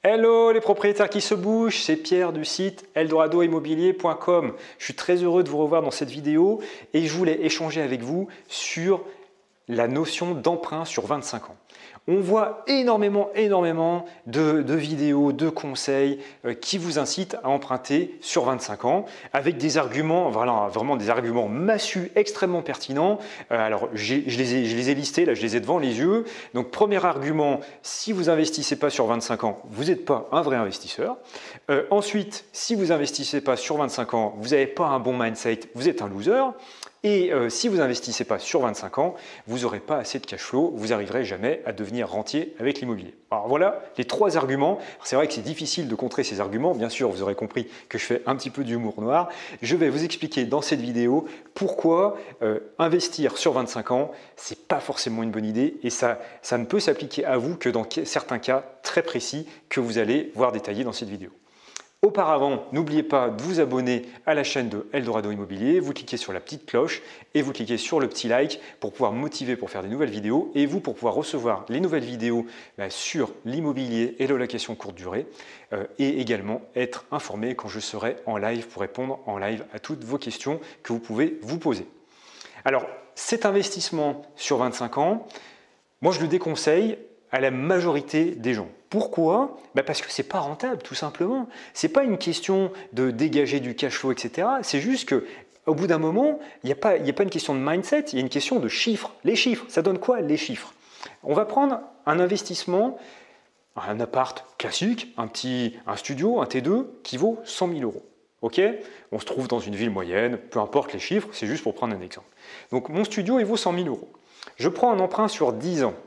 Hello les propriétaires qui se bougent, c'est Pierre du site eldoradoimmobilier.com. Je suis très heureux de vous revoir dans cette vidéo et je voulais échanger avec vous sur la notion d'emprunt sur 25 ans. On voit énormément de vidéos, de conseils qui vous incitent à emprunter sur 25 ans avec des arguments, voilà, vraiment des arguments massus extrêmement pertinents. Alors, je les ai listés, là je les ai devant les yeux. Donc, premier argument, si vous investissez pas sur 25 ans, vous n'êtes pas un vrai investisseur. Ensuite, si vous investissez pas sur 25 ans, vous n'avez pas un bon mindset, vous êtes un loser. Et si vous n'investissez pas sur 25 ans, vous n'aurez pas assez de cash flow, vous n'arriverez jamais à devenir rentier avec l'immobilier. Alors voilà les trois arguments. C'est vrai que c'est difficile de contrer ces arguments. Bien sûr, vous aurez compris que je fais un petit peu d'humour noir. Je vais vous expliquer dans cette vidéo pourquoi investir sur 25 ans, ce n'est pas forcément une bonne idée et ça ne peut s'appliquer à vous que dans certains cas très précis que vous allez voir détaillés dans cette vidéo. Auparavant, n'oubliez pas de vous abonner à la chaîne de Eldorado Immobilier, vous cliquez sur la petite cloche et vous cliquez sur le petit like pour pouvoir me motiver pour faire des nouvelles vidéos et vous pour pouvoir recevoir les nouvelles vidéos sur l'immobilier et la location courte durée et également être informé quand je serai en live pour répondre en live à toutes vos questions que vous pouvez vous poser. Alors, cet investissement sur 25 ans, moi je le déconseille à la majorité des gens. Pourquoi? Parce que ce n'est pas rentable, tout simplement. Ce n'est pas une question de dégager du cash flow, etc. C'est juste qu'au bout d'un moment, il n'y a pas une question de mindset, il y a une question de chiffres. Les chiffres, ça donne quoi les chiffres? On va prendre un investissement, un appart classique, un studio, un T2 qui vaut 100 000 euros. Ok? On se trouve dans une ville moyenne, peu importe les chiffres, c'est juste pour prendre un exemple. Donc mon studio, il vaut 100 000 euros. Je prends un emprunt sur 10 ans.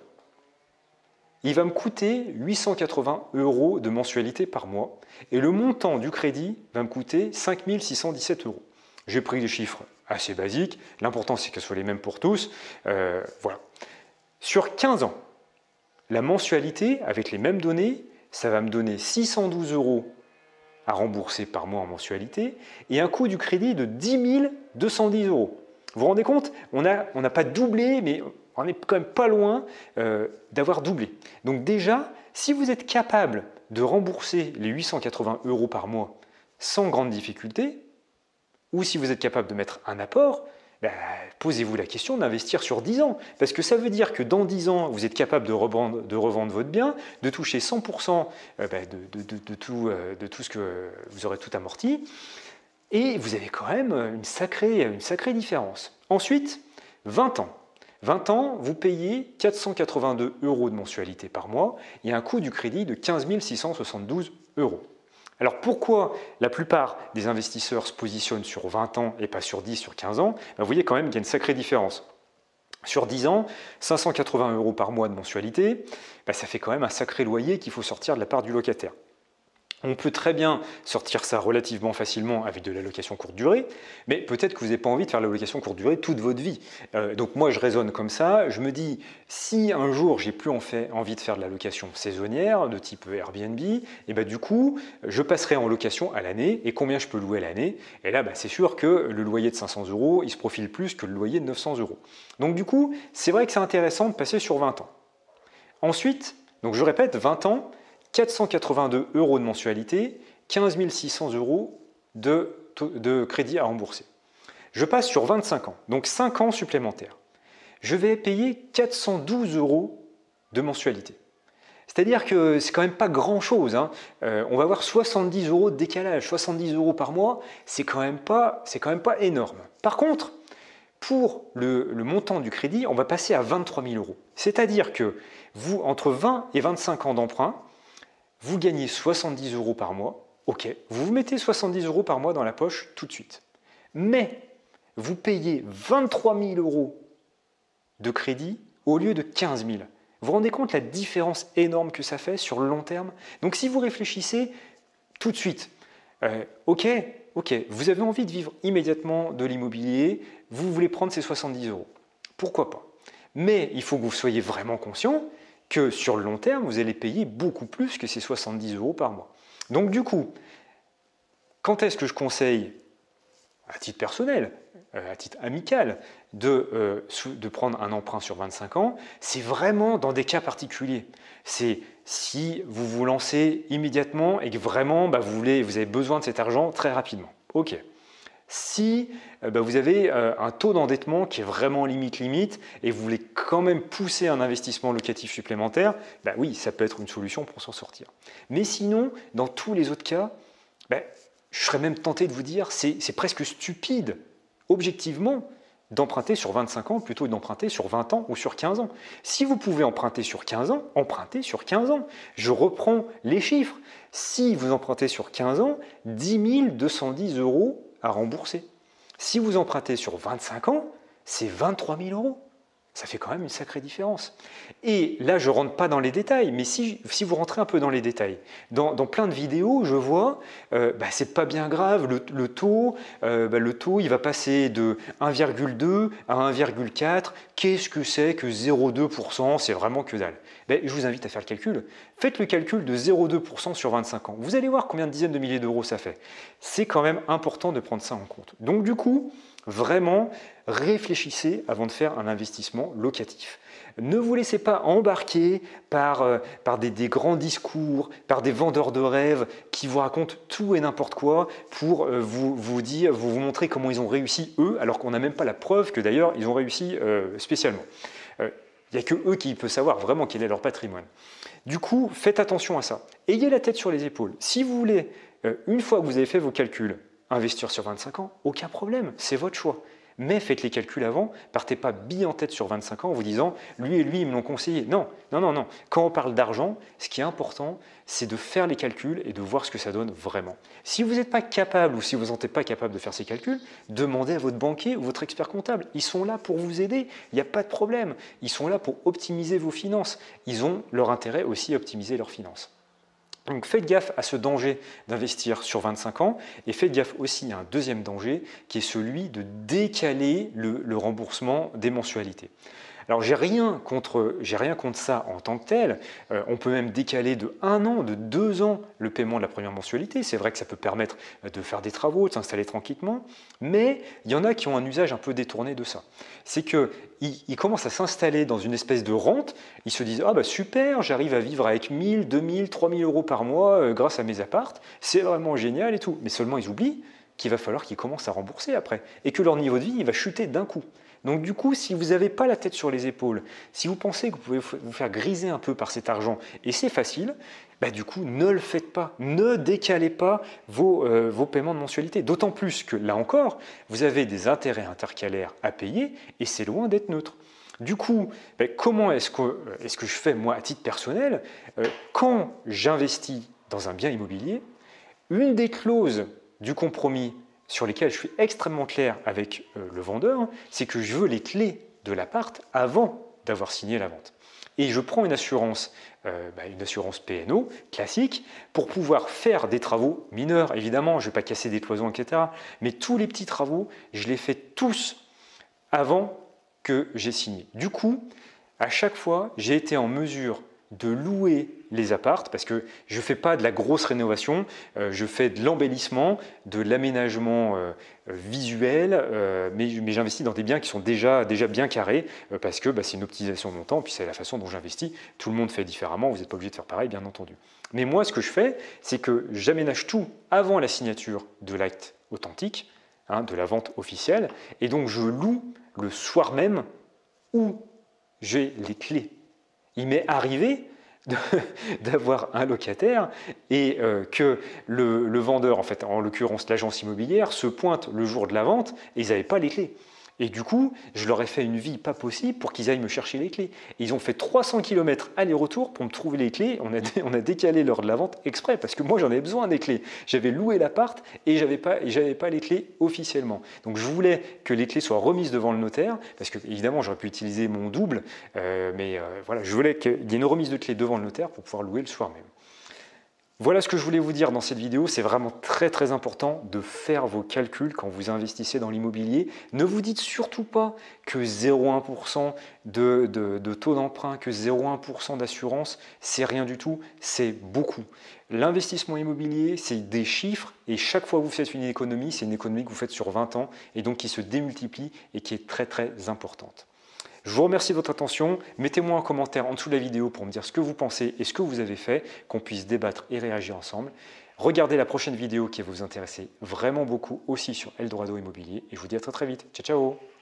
Il va me coûter 880 euros de mensualité par mois et le montant du crédit va me coûter 5 617 euros. J'ai pris des chiffres assez basiques, l'important c'est qu'elles soient les mêmes pour tous. Voilà. Sur 15 ans, la mensualité avec les mêmes données, ça va me donner 612 euros à rembourser par mois en mensualité et un coût du crédit de 10 210 euros. Vous vous rendez compte? On n'a pas doublé, mais on n'est quand même pas loin d'avoir doublé. Donc déjà, si vous êtes capable de rembourser les 880 euros par mois sans grande difficulté, ou si vous êtes capable de mettre un apport, posez-vous la question d'investir sur 10 ans. Parce que ça veut dire que dans 10 ans, vous êtes capable de revendre votre bien, de toucher 100% de tout ce que vous aurez tout amorti, et vous avez quand même une sacrée différence. Ensuite, 20 ans. 20 ans, vous payez 482 euros de mensualité par mois et un coût du crédit de 15 672 euros. Alors pourquoi la plupart des investisseurs se positionnent sur 20 ans et pas sur 10, sur 15 ans? Vous voyez quand même qu'il y a une sacrée différence. Sur 10 ans, 580 euros par mois de mensualité, ça fait quand même un sacré loyer qu'il faut sortir de la part du locataire. On peut très bien sortir ça relativement facilement avec de la location courte durée, mais peut-être que vous n'avez pas envie de faire la location courte durée toute votre vie. Donc moi, je raisonne comme ça. Je me dis, si un jour, j'ai plus envie de faire de la location saisonnière de type Airbnb, et du coup, je passerai en location à l'année. Et combien je peux louer à l'année? Et là, c'est sûr que le loyer de 500 euros, il se profile plus que le loyer de 900 euros. Donc du coup, c'est vrai que c'est intéressant de passer sur 20 ans. Ensuite, donc je répète, 20 ans, 482 euros de mensualité, 15 600 euros de crédit à rembourser. Je passe sur 25 ans, donc 5 ans supplémentaires. Je vais payer 412 euros de mensualité. C'est-à-dire que c'est quand même pas grand-chose. On va avoir 70 euros de décalage, 70 euros par mois, c'est quand même pas énorme. Par contre, pour le montant du crédit, on va passer à 23 000 euros. C'est-à-dire que vous, entre 20 et 25 ans d'emprunt, vous gagnez 70 euros par mois, ok, vous vous mettez 70 euros par mois dans la poche tout de suite. Mais vous payez 23 000 euros de crédit au lieu de 15 000. Vous vous rendez compte la différence énorme que ça fait sur le long terme? Donc si vous réfléchissez tout de suite, ok, vous avez envie de vivre immédiatement de l'immobilier, vous voulez prendre ces 70 euros. Pourquoi pas? Mais il faut que vous soyez vraiment conscient que sur le long terme, vous allez payer beaucoup plus que ces 70 euros par mois. Donc du coup, quand est-ce que je conseille, à titre personnel, à titre amical, de prendre un emprunt sur 25 ans, c'est vraiment dans des cas particuliers. C'est si vous vous lancez immédiatement et que vraiment vous avez besoin de cet argent très rapidement. Ok. Si vous avez un taux d'endettement qui est vraiment limite et vous voulez quand même pousser un investissement locatif supplémentaire, oui, ça peut être une solution pour s'en sortir. Mais sinon, dans tous les autres cas, je serais même tenté de vous dire c'est presque stupide, objectivement, d'emprunter sur 25 ans plutôt que d'emprunter sur 20 ans ou sur 15 ans. Si vous pouvez emprunter sur 15 ans, empruntez sur 15 ans. Je reprends les chiffres. Si vous empruntez sur 15 ans, 10 210 € à rembourser. Si vous empruntez sur 25 ans, c'est 23 000 €. Ça fait quand même une sacrée différence. Et là, je ne rentre pas dans les détails, mais si vous rentrez un peu dans les détails, dans plein de vidéos, je vois, c'est pas bien grave, le taux, il va passer de 1,2 à 1,4. Qu'est-ce que c'est que 0,2%? C'est vraiment que dalle. Je vous invite à faire le calcul. Faites le calcul de 0,2% sur 25 ans. Vous allez voir combien de dizaines de milliers d'euros ça fait. C'est quand même important de prendre ça en compte. Donc du coup, vraiment, réfléchissez avant de faire un investissement locatif. Ne vous laissez pas embarquer par des grands discours, par des vendeurs de rêves qui vous racontent tout et n'importe quoi pour vous montrer comment ils ont réussi eux, alors qu'on n'a même pas la preuve que d'ailleurs ils ont réussi spécialement. Il n'y a que eux qui peuvent savoir vraiment quel est leur patrimoine. Du coup, faites attention à ça. Ayez la tête sur les épaules. Si vous voulez, une fois que vous avez fait vos calculs, investir sur 25 ans, aucun problème, c'est votre choix. Mais faites les calculs avant, partez pas bille en tête sur 25 ans en vous disant « lui et lui, ils me l'ont conseillé ». Non, non, non, non. Quand on parle d'argent, ce qui est important, c'est de faire les calculs et de voir ce que ça donne vraiment. Si vous n'êtes pas capable ou si vous ne sentez pas capable de faire ces calculs, demandez à votre banquier ou votre expert comptable. Ils sont là pour vous aider, il n'y a pas de problème. Ils sont là pour optimiser vos finances. Ils ont leur intérêt aussi à optimiser leurs finances. Donc faites gaffe à ce danger d'investir sur 25 ans et faites gaffe aussi à un deuxième danger qui est celui de décaler le remboursement des mensualités. Alors j'ai rien contre ça en tant que tel, on peut même décaler de 1 an, de 2 ans le paiement de la première mensualité, c'est vrai que ça peut permettre de faire des travaux, de s'installer tranquillement, mais il y en a qui ont un usage un peu détourné de ça. C'est qu'ils commencent à s'installer dans une espèce de rente, ils se disent « Ah bah super, j'arrive à vivre avec 1000, 2000, 3000 € par mois grâce à mes appartes, c'est vraiment génial et tout », mais seulement ils oublient qu'il va falloir qu'ils commencent à rembourser après et que leur niveau de vie il va chuter d'un coup. Donc du coup, si vous n'avez pas la tête sur les épaules, si vous pensez que vous pouvez vous faire griser un peu par cet argent, et c'est facile, du coup, ne le faites pas, ne décalez pas vos paiements de mensualité. D'autant plus que, là encore, vous avez des intérêts intercalaires à payer, et c'est loin d'être neutre. Du coup, comment est-ce que je fais, moi, à titre personnel, quand j'investis dans un bien immobilier, une des clauses du compromis sur lesquels je suis extrêmement clair avec le vendeur, c'est que je veux les clés de l'appart avant d'avoir signé la vente. Et je prends une assurance P&O classique pour pouvoir faire des travaux mineurs, évidemment, je ne vais pas casser des cloisons, etc. Mais tous les petits travaux, je les fais tous avant que j'ai signé. Du coup, à chaque fois, j'ai été en mesure de louer les appartes parce que je ne fais pas de la grosse rénovation, je fais de l'embellissement, de l'aménagement visuel, mais j'investis dans des biens qui sont déjà bien carrés parce que c'est une optimisation de mon temps, puis c'est la façon dont j'investis. Tout le monde fait différemment, vous n'êtes pas obligé de faire pareil, bien entendu. Mais moi, ce que je fais, c'est que j'aménage tout avant la signature de l'acte authentique, de la vente officielle, et donc je loue le soir même où j'ai les clés. Il m'est arrivé d'avoir un locataire et que le vendeur, en fait, en l'occurrence l'agence immobilière, se pointe le jour de la vente et ils n'avaient pas les clés. Et du coup, je leur ai fait une vie pas possible pour qu'ils aillent me chercher les clés. Et ils ont fait 300 km aller-retour pour me trouver les clés. On a décalé l'heure de la vente exprès parce que moi, j'en avais besoin des clés. J'avais loué l'appart et j'avais pas les clés officiellement. Donc, je voulais que les clés soient remises devant le notaire parce que, évidemment, j'aurais pu utiliser mon double. Voilà, je voulais qu'il y ait une remise de clés devant le notaire pour pouvoir louer le soir même. Voilà ce que je voulais vous dire dans cette vidéo. C'est vraiment très important de faire vos calculs quand vous investissez dans l'immobilier. Ne vous dites surtout pas que 0,1% de taux d'emprunt, que 0,1% d'assurance, c'est rien du tout, c'est beaucoup. L'investissement immobilier, c'est des chiffres et chaque fois que vous faites une économie, c'est une économie que vous faites sur 20 ans et donc qui se démultiplie et qui est très importante. Je vous remercie de votre attention. Mettez-moi un commentaire en dessous de la vidéo pour me dire ce que vous pensez et ce que vous avez fait, qu'on puisse débattre et réagir ensemble. Regardez la prochaine vidéo qui va vous intéresser vraiment beaucoup aussi sur Eldorado Immobilier et je vous dis à très vite. Ciao, ciao!